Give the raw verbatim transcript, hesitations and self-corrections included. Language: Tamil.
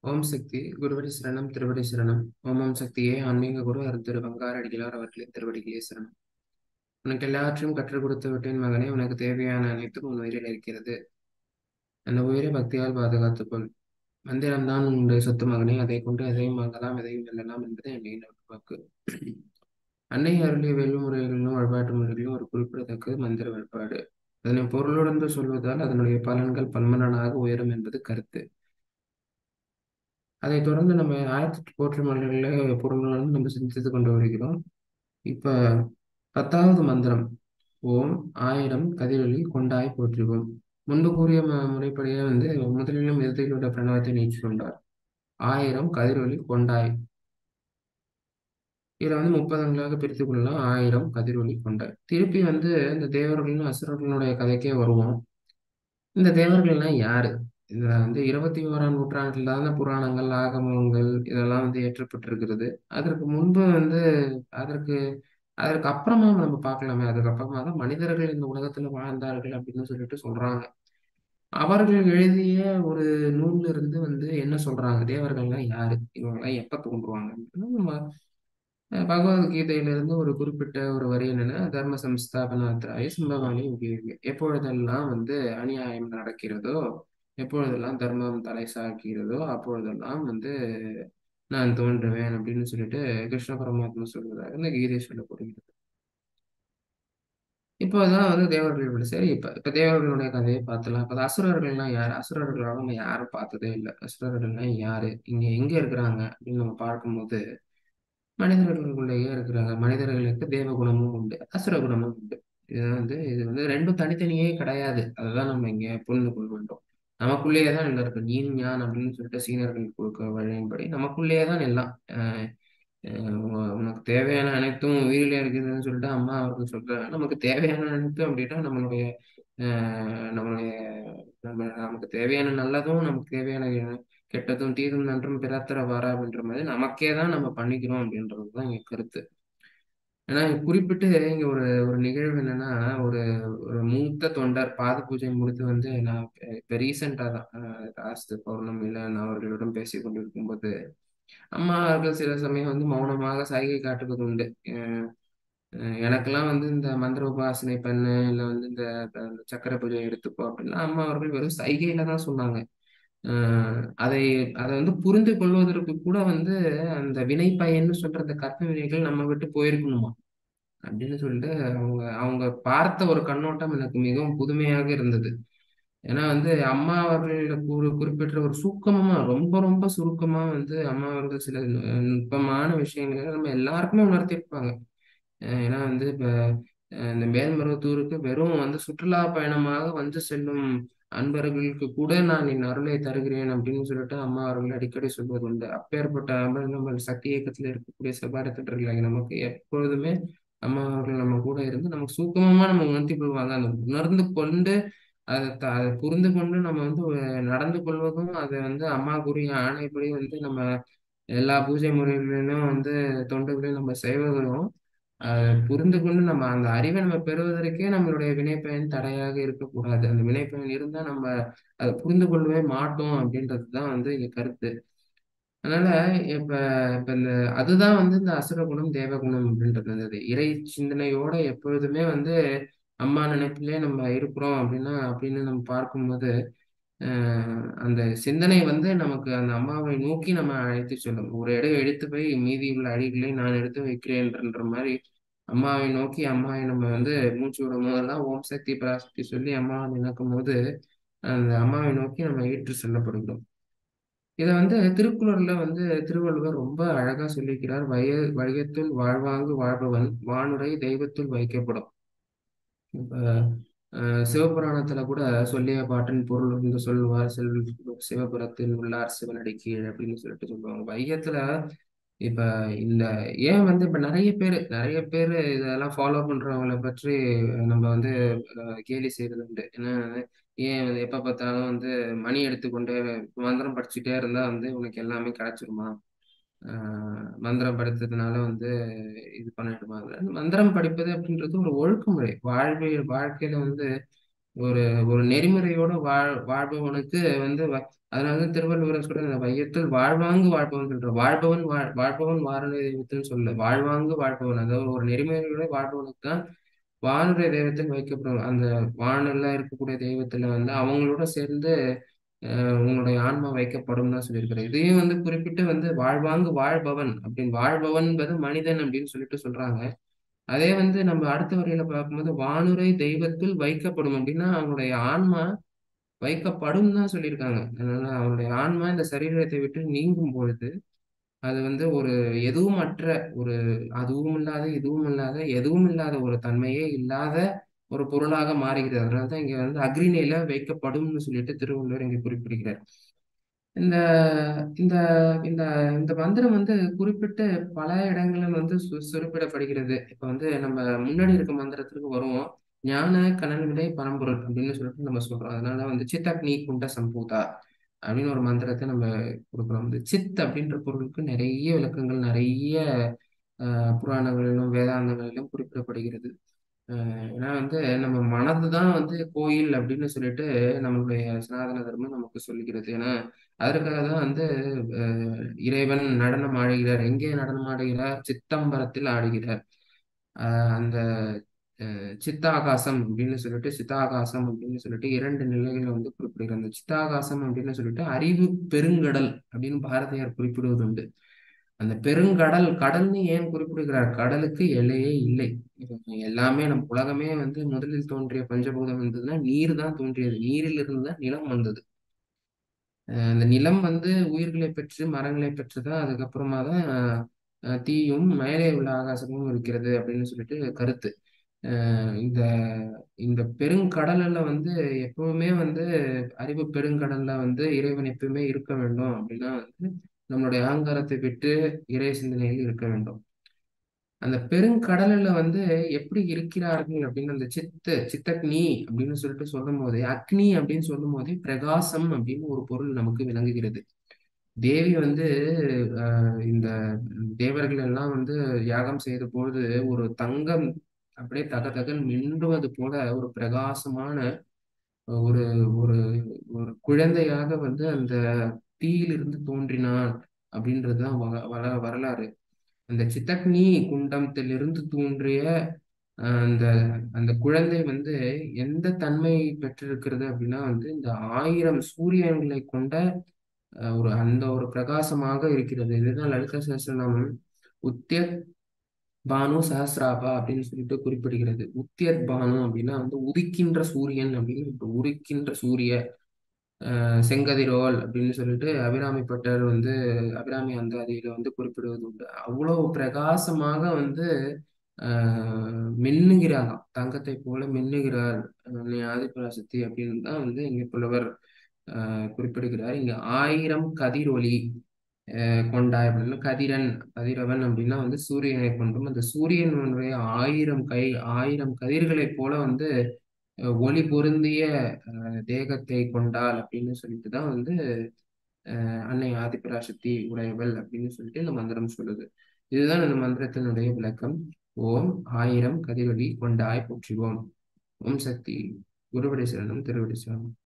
ஓம் சக்தி குருவடி சரணம் திருவடி சரணம். ஓம் ஓம் சக்தியே ஆன்மீக குரு அருத்திரு பங்கார அடிகளார் அவர்களின் திருவடிகளே சரணம். உனக்கு எல்லாவற்றையும் கற்றுக் கொடுத்து விட்டேன் மகனே, உனக்கு தேவையான அனைத்தும் உன் உயிரில் இருக்கிறது. அந்த உயிரை பக்தியால் பாதுகாத்துக்கொள். மந்திரம்தான் உன்னுடைய சொத்து மகனே, அதை கொண்டு எதையும் வாங்கலாம், எதையும் வெல்லலாம் என்பது என் வாக்கு. அன்னை அருளிய வேள்வி முறைகளிலும் வழிபாட்டு முறைகளிலும் ஒரு குறிப்பிடத்தக்க மந்திர வழிபாடு. அதனை பொருளுணர்ந்து சொல்வதால் அதனுடைய பலன்கள் பன்மடங்காக உயரும் என்பது கருத்து. அதைத் தொடர்ந்து நம்ம ஆயிரத்தி போற்று மலர்களில் பொருளுடன் நம்ம சிந்தித்து கொண்டு வருகிறோம். இப்ப பத்தாவது மந்திரம். ஓம் ஆயிரம் கதிரொலி கொண்டாய் போற்றுவோம். முன்பு கூறிய ம- முறைப்படியே வந்து முதலிலும் இறுதியிலுள்ள பிரணவத்தை நீக்கி கொண்டார். ஆயிரம் கதிரொலி கொண்டாய். இதுல வந்து முப்பதங்களாக பிரித்துக் கொள்ளலாம். ஆயிரம் கதிரொலி கொண்டாய். திருப்பி வந்து இந்த தேவர்களும் அசுரர்களுடைய கதைக்கே வருவோம். இந்த தேவர்கள்லாம் யாரு? இதுல வந்து இருபத்தி ஓராம் நூற்றாண்டில் தானே புராணங்கள், ஆகமங்கள் இதெல்லாம் வந்து ஏற்றப்பட்டிருக்கிறது. அதற்கு முன்பு வந்து அதற்கு அதற்கு அப்புறமா நம்ம பார்க்கலாமே. அதுக்கு அப்புறமா தான் மனிதர்கள் இந்த உலகத்துல வாழ்ந்தார்கள் அப்படின்னு சொல்லிட்டு சொல்றாங்க. அவர்கள் எழுதிய ஒரு நூல்ல இருந்து வந்து என்ன சொல்றாங்க? தேவர்கள்லாம் யாரு? இவங்கெல்லாம் எப்ப தோன்றுவாங்க? அப்படின்னா, நம்ம அஹ், பகவத்கீதையிலிருந்து ஒரு குறிப்பிட்ட ஒரு வரி என்னன்னா, தர்ம சம்ஸ்தாபனாத்ராய சம்பவாமி யுகே யுகே. எப்பொழுதெல்லாம் வந்து அநியாயம் நடக்கிறதோ, எப்பொழுதெல்லாம் தர்மம் தலை சாய்க்கிறதோ, அப்பொழுதெல்லாம் வந்து நான் தோன்றுவேன் அப்படின்னு சொல்லிட்டு கிருஷ்ண பரமாத்மா சொல்வதாக இந்த கீதை சொல்லப்படுகிறது. இப்போ அதான் வந்து தேவர்கள் விட சரி. இப்ப இப்ப தேவர்களுடைய கதையை பார்த்துலாம். இப்ப அசுரர்கள்லாம் யாரு? அசுரர்களோட நம்ம யாரும் பார்த்ததே இல்லை. அசுரர்கள்லாம் யாரு? இங்க எங்க இருக்கிறாங்க அப்படின்னு நம்ம பார்க்கும்போது மனிதர்களுக்குள்ளேயே இருக்கிறாங்க. மனிதர்களுக்கு தேவ குணமும் உண்டு, அசுர குணமும் உண்டு. இது வந்து இது வந்து ரெண்டும் தனித்தனியே கிடையாது. அதுதான் நம்ம இங்க புரிந்து கொள்ள வேண்டும். நமக்குள்ளேயே தான் எல்லாம் இருக்கு. நீன் ஞான் அப்படின்னு சொல்லிட்டு சீனர்கள் கொடுக்க வழியின்படி நமக்குள்ளேயே தான் எல்லாம். அஹ் அஹ் உ- உனக்கு தேவையான அனைத்தும் உயிரிலே இருக்குதுன்னு சொல்லிட்டு அம்மா அவர்கள் சொல்றாங்க. நமக்கு தேவையான அனைத்தும் அப்படின்னா நம்மளுடைய அஹ் நம்மளுடைய நம்ம நமக்கு தேவையான நல்லதும் நமக்கு தேவையான கெட்டதும் தீதும் நன்றும் பிறத்தர வாரா அப்படின்ற மாதிரி நமக்கே தான் நம்ம பண்ணிக்கிறோம் அப்படின்றது தான் இங்க கருத்து. ஏன்னா இங்க குறிப்பிட்டு இங்க ஒரு ஒரு நிகழ்வு என்னன்னா, ஒரு ஒரு மூத்த தொண்டர் பாத பூஜை முடித்து வந்து நான் இப்ப இப்ப ரீசெண்டா தான் லாஸ்ட் பௌர்ணமியில நான் அவர்களிடம் பேசிக் கொண்டிருக்கும்போது அம்மா அவர்கள் சில சமயம் வந்து மௌனமாக சைகை காட்டுவது உண்டு. அஹ் அஹ் எனக்கெல்லாம் வந்து இந்த மந்திர உபாசனை பண்ணு, இல்லை வந்து இந்த இந்த சக்கர பூஜை எடுத்துக்கோ அப்படின்னா அம்மா அவர்கள் வெறும் சைகையில தான் சொன்னாங்க. அஹ் அதை அதை வந்து புரிந்து கொள்வதற்கு கூட வந்து அந்த வினை பயன்னு சொல்ற அந்த கர்ம வினைகள் நம்ம விட்டு போயிருக்கணுமா அப்படின்னு சொல்லிட்டு அவங்க அவங்க பார்த்த ஒரு கண்ணோட்டம் எனக்கு மிகவும் புதுமையாக இருந்தது. ஏன்னா வந்து அம்மா அவர்கள் ஒரு குறிப்பிட்ட ஒரு சுருக்கமா ரொம்ப ரொம்ப சுருக்கமா வந்து அம்மா அவர்கள் சில நு- நுட்பமான விஷயங்களை நம்ம எல்லாருக்குமே உணர்த்தியிருப்பாங்க. அஹ் ஏன்னா வந்து இப்ப அஹ் இந்த மேல்மருவத்தூருக்கு வெறும் வந்து சுற்றுலா பயணமாக வந்து செல்லும் அன்பர்களுக்கு கூட நான் என் அருளை தருகிறேன் அப்படின்னு சொல்லிட்டு அம்மா அவர்கள் அடிக்கடி சொல்வது உண்டு. அப்பேற்பட்ட அமர் நம்ம சக்தி இயக்கத்தில் இருக்கக்கூடிய செவ்வாடத்தன்றர்களாக நமக்கு எப்பொழுதுமே அம்மா அவர்கள் நம்ம கூட இருந்து நமக்கு சூக்கமமா நம்ம உணர்த்தி கொள்வாங்க. அந்த உணர்ந்து கொண்டு அதை த- அதை புரிந்து கொண்டு நம்ம வந்து ஒரு நடந்து கொள்வதும் அதை வந்து அம்மா கூறிய ஆணைப்படி வந்து நம்ம எல்லா பூஜை முறைகளிலும் வந்து தொண்டுகளையும் நம்ம செய்வதும் அதை புரிந்து கொண்டு நம்ம அந்த அறிவை நம்ம பெறுவதற்கே நம்மளுடைய வினைப்பயன் தடையாக இருக்கக்கூடாது. அந்த வினைப்பயன் இருந்தா நம்ம அதை புரிந்து கொள்ளவே மாட்டோம் அப்படின்றது தான் வந்து இங்க கருத்து. அதனால இப்ப இப்ப இந்த அதுதான் வந்து இந்த அசுர குணம் தேவ குணம் அப்படின்றது இருந்தது. இறை சிந்தனையோட எப்பொழுதுமே வந்து அம்மா நினைப்பிலே நம்ம இருக்கிறோம் அப்படின்னா அப்படின்னு நம்ம பார்க்கும்போது அஹ் அந்த சிந்தனை வந்து நமக்கு அந்த அம்மாவை நோக்கி நம்ம அழைத்து செல்லும். ஒரு இடம் எடுத்து போய் மீதி உள்ள அடிகளை நான் எடுத்து வைக்கிறேன்ற மாதிரி அம்மாவை நோக்கி அம்மாவை நம்ம வந்து மூச்சு விடும் போதெல்லாம் ஓம் சக்தி பராசக்தி சொல்லி அம்மாவை நினைக்கும் போது அந்த அம்மாவை நோக்கி நம்ம ஏற்று செல்லப்படுகிறோம். இதை வந்து திருக்குறள்ல வந்து திருவள்ளுவர் ரொம்ப அழகா சொல்லியிருக்கிறார். வய வையத்துள் வாழ்வாங்கு வாழ்பவன் வானுரை தெய்வத்துள் வைக்கப்படும். இப்ப அஹ், சிவபுராணத்துல கூட சொல்லிய பாட்டின் பொருள் வந்து சொல்லுவார் செல் சிவபுரத்தில் உள்ளார் சிவனடி கீழ் அப்படின்னு சொல்லிட்டு சொல்லுவாங்க. வையத்துல இப்ப இந்த ஏன் வந்து இப்ப நிறைய பேர் நிறைய பேர் இதெல்லாம் ஃபாலோ பண்றவங்கள பற்றி நம்ம வந்து அஹ், கேலி செய்யறது உண்டு. ஏன்னா ஏன் வந்து எப்ப பார்த்தாலும் வந்து மணி எடுத்துக்கொண்டு மந்திரம் படிச்சுட்டே இருந்தா வந்து உனக்கு எல்லாமே கிடைச்சிருமா? ஆஹ் மந்திரம் படித்ததுனால வந்து இது பண்ணிடுமா? மந்திரம் படிப்பது அப்படின்றது ஒரு ஒழுங்குமுறை. வாழ்வியல் வாழ்க்கையில வந்து ஒரு ஒரு நெறிமுறையோட வாழ் வாழ்பவனுக்கு வந்து வ- அதனாலதான் திருவள்ளுவர் சொல்ற இந்த வையத்தில் வாழ்வாங்கு வாழ்பவன் சொல்ற வாழ்பவன் வாழ் வாழ்பவன் வாரண தெய்வத்தில் சொல்ல வாழ்வாங்கு வாழ்பவன், அதாவது ஒரு நெறிமுறையோட வாழ்பவனுக்கு தான் வானுடைய தெய்வத்தில் வைக்கப்படும். அந்த வானெல்லாம் இருக்கக்கூடிய தெய்வத்துல வந்து அவங்களோட சேர்ந்து அஹ், உங்களுடைய ஆன்மா வைக்கப்படும் தான் சொல்லியிருக்கிறார். இதையும் வந்து குறிப்பிட்டு வந்து வாழ்வாங்கு வாழ்பவன் அப்படின்னு வாழ்பவன் என்பது மனிதன் அப்படின்னு சொல்லிட்டு சொல்றாங்க. அதே வந்து நம்ம அடுத்த வரியில பார்க்கும்போது வானுரை தெய்வத்தில் வைக்கப்படும் அப்படின்னா அவனுடைய ஆன்மா வைக்கப்படும் தான் சொல்லியிருக்காங்க. அதனால அவனுடைய ஆன்மா இந்த சரீரத்தை விட்டு நீங்கும் பொழுது அது வந்து ஒரு எதுவும் அற்ற ஒரு அதுவும் இல்லாத இதுவும் இல்லாத எதுவும் இல்லாத ஒரு தன்மையே இல்லாத ஒரு பொருளாக மாறுகிறது. அதனாலதான் இங்க வந்து அக்ரிணையில வைக்கப்படும்னு சொல்லிட்டு திருவள்ளுவர் இங்க குறிப்பிடுகிறார். இந்த இந்த இந்த இந்த மந்திரம் வந்து குறிப்பிட்டு பல இடங்களில் வந்து சு குறிப்பிடப்படுகிறது. இப்ப வந்து நம்ம முன்னாடி இருக்க மந்திரத்திற்கு வருவோம். ஞான கனல் விடை பரம்பொருள் அப்படின்னு சொல்லிட்டு நம்ம சொல்றோம். அதனால வந்து சித்தக்னி குண்ட சம்பூதா அப்படின்னு ஒரு மந்திரத்தை நம்ம கொடுக்குறோம். வந்து சித் அப்படின்ற பொருளுக்கு நிறைய விளக்கங்கள், நிறைய அஹ், புராணங்களிலும் வேதாந்தங்களிலும் குறிப்பிடப்படுகிறது. அஹ் ஏன்னா வந்து நம்ம மனது தான் வந்து கோயில் அப்படின்னு சொல்லிட்டு நம்மளுடைய சனாதன தர்மம் நமக்கு சொல்லுகிறது. ஏன்னா அதற்காக தான் வந்து அஹ், இறைவன் நடனம் ஆடுகிறார். எங்கே நடனம் ஆடுகிறார்? சித்தம்பரத்தில் ஆடுகிறார். அஹ் அந்த அஹ், சித்தாகாசம் அப்படின்னு சொல்லிட்டு சித்தாகாசம் அப்படின்னு சொல்லிட்டு இரண்டு நிலைகளை வந்து குறிப்பிடுகிறார். அந்த சித்தாகாசம் அப்படின்னு சொல்லிட்டு அறிவு பெருங்கடல் அப்படின்னு பாரதியார் குறிப்பிடுவது உண்டு. அந்த பெருங்கடல் கடல்னு ஏன் குறிப்பிடுகிறார்? கடலுக்கு எல்லையே இல்லை. இப்ப எல்லாமே நம்ம உலகமே வந்து முதலில் தோன்றிய பஞ்சபூதம் இருந்ததுன்னா நீர் தான் தோன்றியது. நீரில் இருந்து தான் நிலம் வந்தது. அஹ் அந்த நிலம் வந்து உயிர்களை பெற்று மரங்களை பெற்று தான் அதுக்கப்புறமா தான் அஹ், தீயும் மேலே உள்ள ஆகாசமும் இருக்கிறது அப்படின்னு சொல்லிட்டு கருத்து. அஹ் இந்த இந்த பெருங்கடல்ல வந்து எப்பவுமே வந்து அறிவு பெருங்கடல்ல வந்து இறைவன் எப்பவுமே இருக்க வேண்டும் அப்படின்னா வந்து நம்மளுடைய அகங்காரத்தை விட்டு இறை சிந்தனையில் இருக்க வேண்டும். அந்த பெருங்கடல்ல வந்து எப்படி இருக்கிறார்கள் அப்படின்னு அந்த சித்து சித்தக்னி அப்படின்னு சொல்லிட்டு சொல்லும் போதே அக்னி அப்படின்னு சொல்லும் போதே பிரகாசம் அப்படின்னு ஒரு பொருள் நமக்கு விளங்குகிறது. தேவி வந்து அஹ், இந்த தேவர்கள் எல்லாம் வந்து யாகம் செய்த பொழுது ஒரு தங்கம் அப்படியே தக தகன் மின்னுவது போல ஒரு பிரகாசமான ஒரு ஒரு ஒரு குழந்தையாக வந்து அந்த தீயிலிருந்து தோன்றினாள் அப்படின்றதுதான் வ- வர வரலாறு. அந்த சித்தக்னி குண்டத்திலிருந்து தோன்றிய அஹ், அந்த அந்த குழந்தை வந்து எந்த தன்மை பெற்றிருக்கிறது அப்படின்னா வந்து இந்த ஆயிரம் சூரியன்களை கொண்ட அஹ், ஒரு அந்த ஒரு பிரகாசமாக இருக்கிறது. இதுதான் லலிதா சஹஸ்ரநாமம் உத்தியத் பானு சஹஸ்ராபா அப்படின்னு சொல்லிட்டு குறிப்பிடுகிறது. உத்தியத் பானு அப்படின்னா வந்து உதிக்கின்ற சூரியன் அப்படின்னு சொல்லிட்டு, உதிக்கின்ற சூரிய அஹ், செங்கதிரோல் அப்படின்னு சொல்லிட்டு அபிராமி பட்டர் வந்து அபிராமி அந்தாதியில வந்து குறிப்பிடுவது உண்டு. அவ்வளவு பிரகாசமாக வந்து ஆஹ் மின்னுகிறாராம், தங்கத்தை போல மின்னுகிறார் அன்னை ஆதிபராசக்தி அப்படின்னு தான் வந்து இங்க புலவர் ஆஹ் குறிப்பிடுகிறார். இங்க ஆயிரம் கதிரொளி அஹ் கொண்டாய் அப்படின்னா கதிரன் கதிரவன் அப்படின்னா வந்து சூரியனை கொண்டும் அந்த சூரியனுடைய ஆயிரம் கை ஆயிரம் கதிர்களைப் போல வந்து அஹ் ஒளி பொருந்திய அஹ் தேகத்தை கொண்டாள் அப்படின்னு சொல்லிட்டு தான் வந்து அஹ் அன்னை ஆதிபராசக்தி உடையவள் அப்படின்னு சொல்லிட்டு இந்த மந்திரம் சொல்லுது. இதுதான் இந்த மந்திரத்தினுடைய விளக்கம். ஓம் ஆயிரம் கதிரொலி கொண்டாய் போற்றிவோம். ஓம் சக்தி. குருவடி சரணம் திருவடி சரணம்.